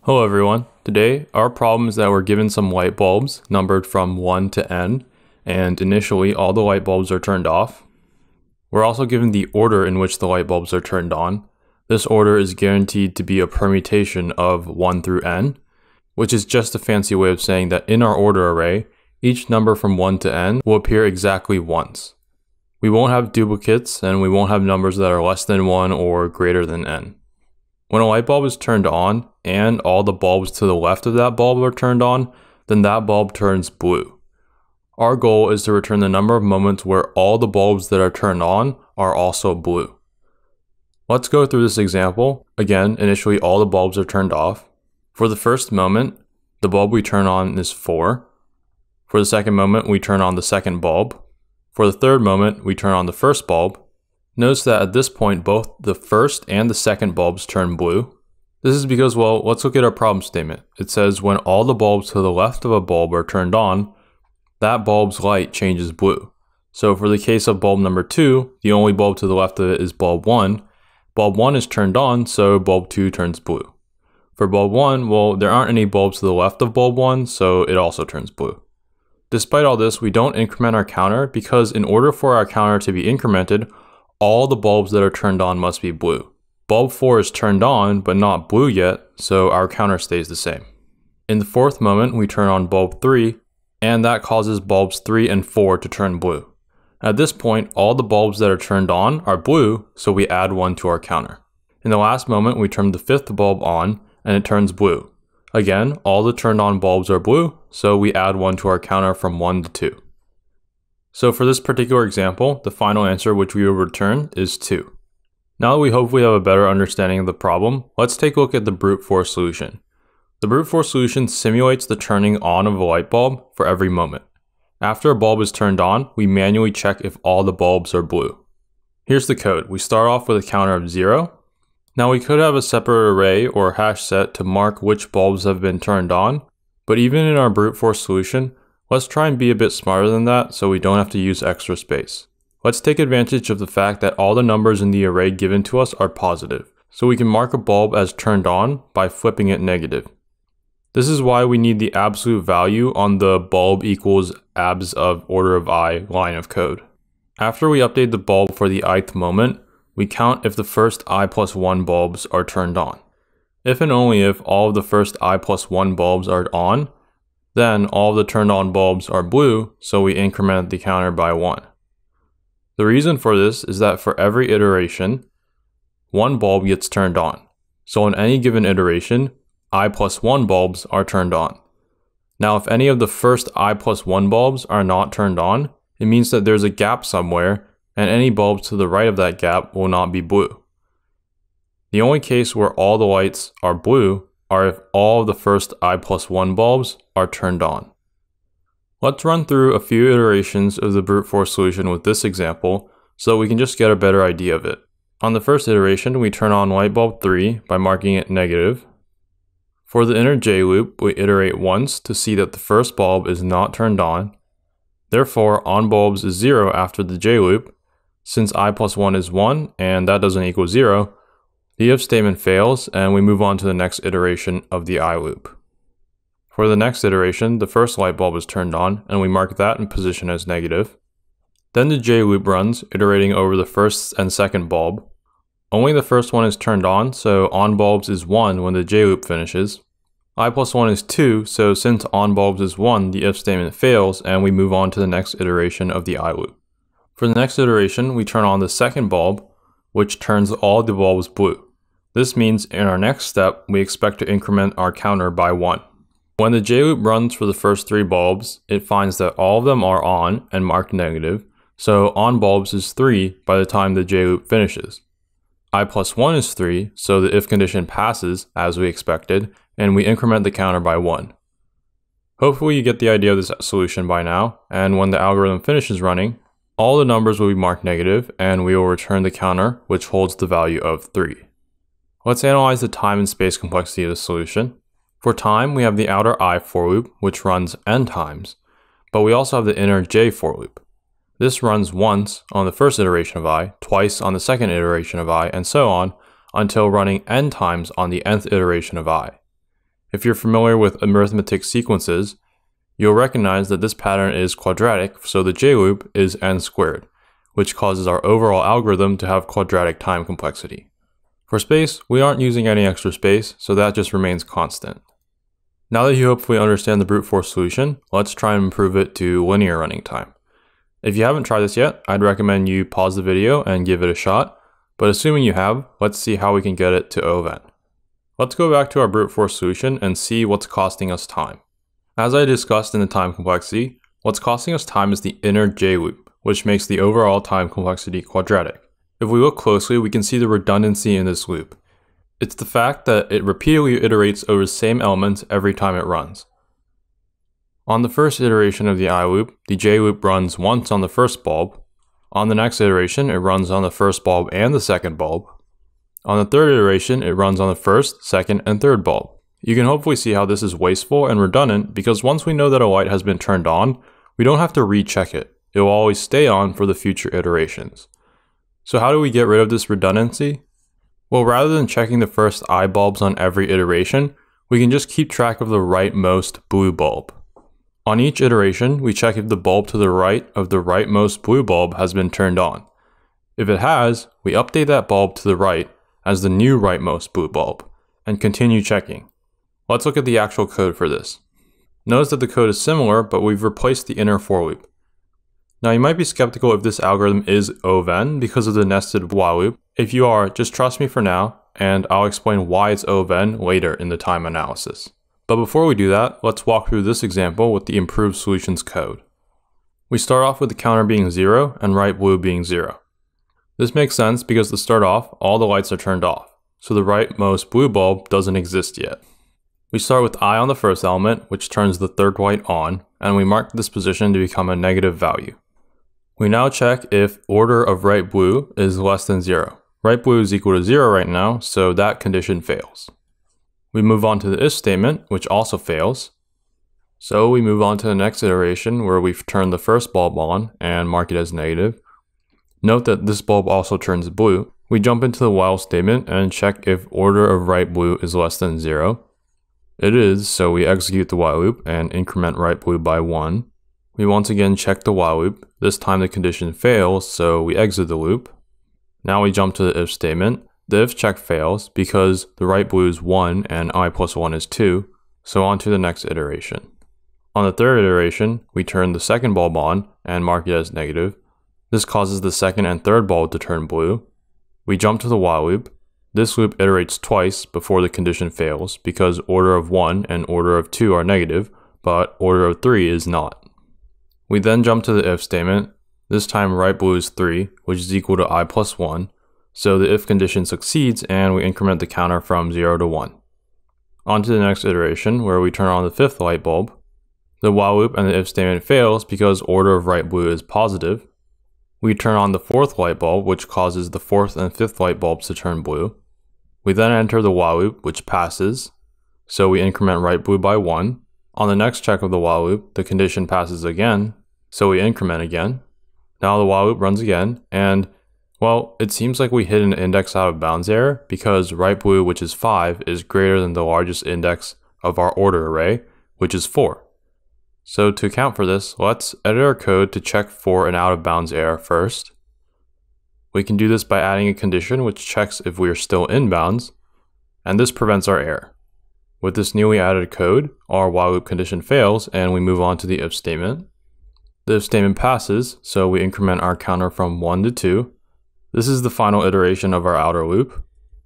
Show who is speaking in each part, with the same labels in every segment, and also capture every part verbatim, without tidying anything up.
Speaker 1: Hello everyone. Today our problem is that we're given some light bulbs numbered from one to n, and initially all the light bulbs are turned off. We're also given the order in which the light bulbs are turned on. This order is guaranteed to be a permutation of one through n, which is just a fancy way of saying that in our order array, each number from one to n will appear exactly once. We won't have duplicates, and we won't have numbers that are less than one or greater than n. When a light bulb is turned on, and all the bulbs to the left of that bulb are turned on, then that bulb turns blue. Our goal is to return the number of moments where all the bulbs that are turned on are also blue. Let's go through this example. Again, initially all the bulbs are turned off. For the first moment, the bulb we turn on is four. For the second moment, we turn on the second bulb. For the third moment, we turn on the first bulb. Notice that at this point, both the first and the second bulbs turn blue. This is because, well, let's look at our problem statement. It says when all the bulbs to the left of a bulb are turned on, that bulb's light changes blue. So for the case of bulb number two, the only bulb to the left of it is bulb one. Bulb one is turned on, so bulb two turns blue. For bulb one, well, there aren't any bulbs to the left of bulb one, so it also turns blue. Despite all this, we don't increment our counter because in order for our counter to be incremented, all the bulbs that are turned on must be blue. Bulb four is turned on, but not blue yet, so our counter stays the same. In the fourth moment, we turn on bulb three, and that causes bulbs three and four to turn blue. At this point, all the bulbs that are turned on are blue, so we add one to our counter. In the last moment, we turn the fifth bulb on, and it turns blue. Again, all the turned on bulbs are blue, so we add one to our counter from one to two. So for this particular example, the final answer which we will return is two. Now that we hopefully have a better understanding of the problem, let's take a look at the brute force solution. The brute force solution simulates the turning on of a light bulb for every moment. After a bulb is turned on, we manually check if all the bulbs are blue. Here's the code. We start off with a counter of zero. Now we could have a separate array or hash set to mark which bulbs have been turned on, but even in our brute force solution, let's try and be a bit smarter than that so we don't have to use extra space. Let's take advantage of the fact that all the numbers in the array given to us are positive, so we can mark a bulb as turned on by flipping it negative. This is why we need the absolute value on the bulb equals abs of order of I line of code. After we update the bulb for the ith moment, we count if the first I plus one bulbs are turned on. If and only if all of the first I plus one bulbs are on, then all of the turned on bulbs are blue, so we increment the counter by one. The reason for this is that for every iteration, one bulb gets turned on. So in any given iteration, I plus one bulbs are turned on. Now if any of the first I plus one bulbs are not turned on, it means that there's a gap somewhere, and any bulbs to the right of that gap will not be blue. The only case where all the lights are blue are if all of the first I plus one bulbs are turned on. Let's run through a few iterations of the brute force solution with this example so that we can just get a better idea of it. On the first iteration, we turn on light bulb three by marking it negative. For the inner J loop, we iterate once to see that the first bulb is not turned on. Therefore, on bulbs is zero after the J loop. Since I plus one is one and that doesn't equal zero, the if statement fails and we move on to the next iteration of the I loop. For the next iteration, the first light bulb is turned on and we mark that in position as negative. Then the J loop runs, iterating over the first and second bulb. Only the first one is turned on, so on bulbs is one when the J loop finishes. I plus one is two, so since on bulbs is one, the if statement fails and we move on to the next iteration of the I loop. For the next iteration, we turn on the second bulb, which turns all the bulbs blue. This means in our next step, we expect to increment our counter by one. When the J loop runs for the first three bulbs, it finds that all of them are on and marked negative, so on bulbs is three by the time the J loop finishes. I plus one is three, so the if condition passes as we expected, and we increment the counter by one. Hopefully you get the idea of this solution by now, and when the algorithm finishes running, all the numbers will be marked negative, and we will return the counter, which holds the value of three. Let's analyze the time and space complexity of the solution. For time, we have the outer I for loop, which runs n times, but we also have the inner j for loop. This runs once on the first iteration of I, twice on the second iteration of I, and so on, until running n times on the nth iteration of I. If you're familiar with arithmetic sequences, you'll recognize that this pattern is quadratic, so the J loop is n squared, which causes our overall algorithm to have quadratic time complexity. For space, we aren't using any extra space, so that just remains constant. Now that you hopefully understand the brute force solution, let's try and improve it to linear running time. If you haven't tried this yet, I'd recommend you pause the video and give it a shot, but assuming you have, let's see how we can get it to O of n. Let's go back to our brute force solution and see what's costing us time. As I discussed in the time complexity, what's costing us time is the inner J loop, which makes the overall time complexity quadratic. If we look closely, we can see the redundancy in this loop. It's the fact that it repeatedly iterates over the same elements every time it runs. On the first iteration of the I loop, the J loop runs once on the first bulb. On the next iteration, it runs on the first bulb and the second bulb. On the third iteration, it runs on the first, second, and third bulb. You can hopefully see how this is wasteful and redundant because once we know that a light has been turned on, we don't have to recheck it. It will always stay on for the future iterations. So how do we get rid of this redundancy? Well, rather than checking the first I bulbs on every iteration, we can just keep track of the rightmost blue bulb. On each iteration, we check if the bulb to the right of the rightmost blue bulb has been turned on. If it has, we update that bulb to the right as the new rightmost blue bulb, and continue checking. Let's look at the actual code for this. Notice that the code is similar, but we've replaced the inner for loop. Now you might be skeptical if this algorithm is O of n because of the nested while loop. If you are, just trust me for now, and I'll explain why it's O of n later in the time analysis. But before we do that, let's walk through this example with the improved solutions code. We start off with the counter being zero and right blue being zero. This makes sense because to start off, all the lights are turned off, so the rightmost blue bulb doesn't exist yet. We start with I on the first element, which turns the third light on, and we mark this position to become a negative value. We now check if order of right blue is less than zero. Right blue is equal to zero right now, so that condition fails. We move on to the if statement, which also fails. So we move on to the next iteration where we've turned the first bulb on and mark it as negative. Note that this bulb also turns blue. We jump into the while statement and check if order of right blue is less than zero. It is, so we execute the while loop and increment right blue by one. We once again check the while loop. This time the condition fails, so we exit the loop. Now we jump to the if statement. The if check fails because the right blue is one and I plus one is two, so on to the next iteration. On the third iteration, we turn the second bulb on and mark it as negative. This causes the second and third bulb to turn blue. We jump to the while loop. This loop iterates twice before the condition fails because order of one and order of two are negative, but order of three is not. We then jump to the if statement. This time right blue is three, which is equal to I plus one, so the if condition succeeds and we increment the counter from zero to one. On to the next iteration where we turn on the fifth light bulb. The while loop and the if statement fails because order of right blue is positive. We turn on the fourth light bulb, which causes the fourth and fifth light bulbs to turn blue. We then enter the while loop, which passes, so we increment right blue by one. On the next check of the while loop, the condition passes again, so we increment again. Now the while loop runs again, and, well, it seems like we hit an index out of bounds error because right blue, which is five, is greater than the largest index of our order array, which is four. So to account for this, let's edit our code to check for an out of bounds error first. We can do this by adding a condition which checks if we are still in bounds, and this prevents our error. With this newly added code, our while loop condition fails and we move on to the if statement. The if statement passes, so we increment our counter from one to two. This is the final iteration of our outer loop.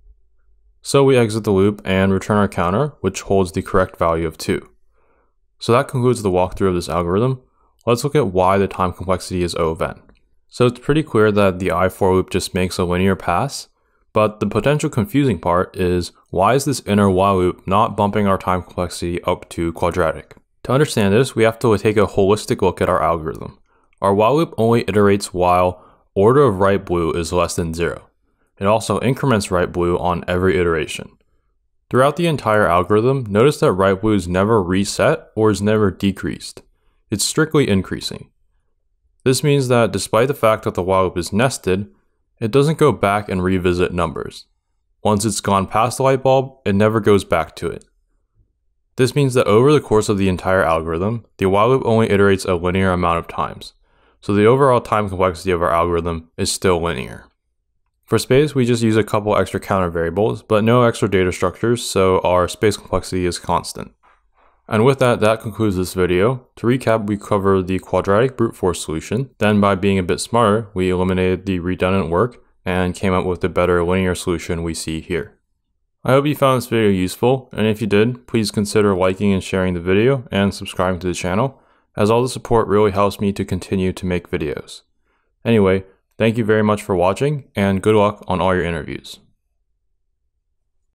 Speaker 1: So we exit the loop and return our counter, which holds the correct value of two. So that concludes the walkthrough of this algorithm. Let's look at why the time complexity is O of n. So it's pretty clear that the I for loop just makes a linear pass, but the potential confusing part is why is this inner while loop not bumping our time complexity up to quadratic? To understand this, we have to take a holistic look at our algorithm. Our while loop only iterates while order of right blue is less than zero. It also increments right blue on every iteration. Throughout the entire algorithm, notice that right blue is never reset or is never decreased. It's strictly increasing. This means that despite the fact that the while loop is nested, it doesn't go back and revisit numbers. Once it's gone past the light bulb, it never goes back to it. This means that over the course of the entire algorithm, the while loop only iterates a linear amount of times. So the overall time complexity of our algorithm is still linear. For space, we just use a couple extra counter variables, but no extra data structures, so our space complexity is constant. And with that, that concludes this video. To recap, we covered the quadratic brute force solution. Then by being a bit smarter, we eliminated the redundant work and came up with the better linear solution we see here. I hope you found this video useful, and if you did, please consider liking and sharing the video and subscribing to the channel, as all the support really helps me to continue to make videos. Anyway, thank you very much for watching, and good luck on all your interviews.